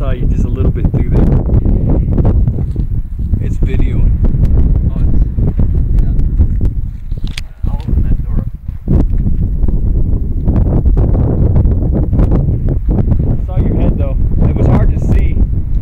saw you just a little bit through there. It's videoing. Oh, I'll open that door up. I saw your head though. It was hard to see.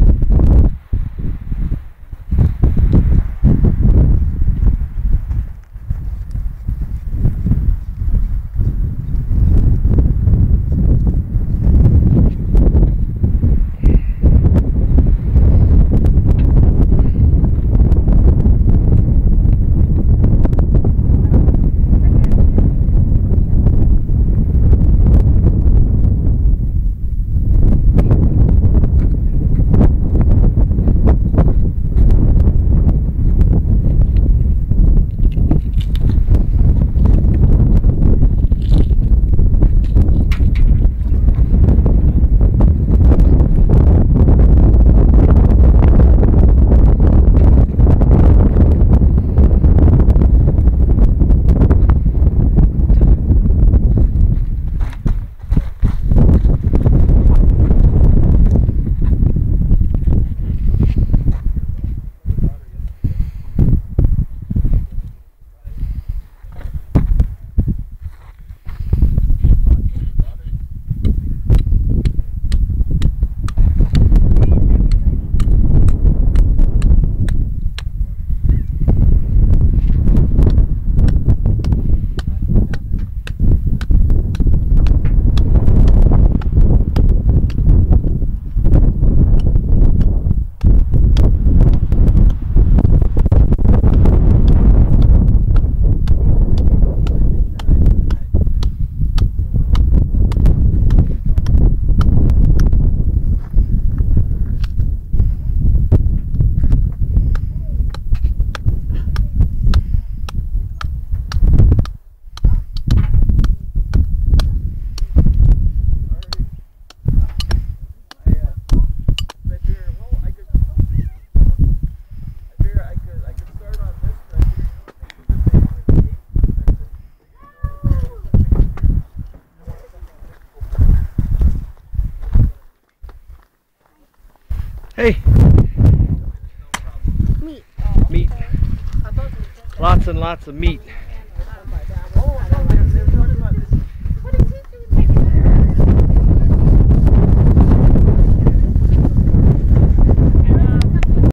Hey! Meat. Meat. Lots and lots of meat.